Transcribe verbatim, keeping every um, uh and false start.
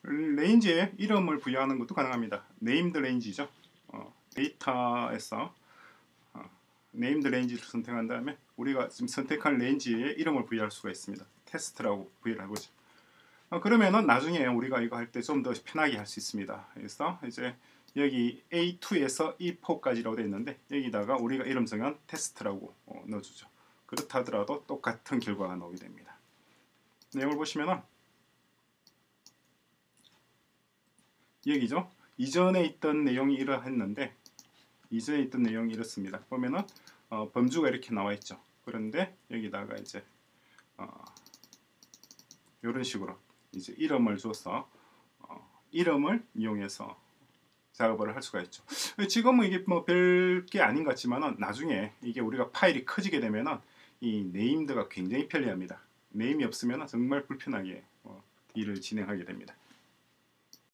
레인지에 이름을 부여하는 것도 가능합니다. 네임드 레인지죠. 어, 데이터에서 어, 네임드 레인지를 선택한 다음에 우리가 지금 선택한 레인지에 이름을 부여할 수가 있습니다. 테스트라고 부여를 해보죠. 어, 그러면은 나중에 우리가 이거 할 때 좀 더 편하게 할 수 있습니다. 그래서 이제 여기 에이 투에서 이 포까지라고 되어 있는데 여기다가 우리가 이름 정한 테스트라고 어, 넣어주죠. 그렇다 하더라도 똑같은 결과가 나오게 됩니다. 내용을 보시면은 여기죠. 이전에 있던 내용이 이러했는데 이전에 있던 내용이 이렇습니다. 보면은 어, 범주가 이렇게 나와 있죠. 그런데 여기다가 이제 어, 이런 식으로 이제 이름을 줘서 어, 이름을 이용해서 작업을 할 수가 있죠. 지금은 이게 뭐 별게 아닌 것 같지만은 나중에 이게 우리가 파일이 커지게 되면은 이 네임드가 굉장히 편리합니다. 네임이 없으면 정말 불편하게 어, 일을 진행하게 됩니다.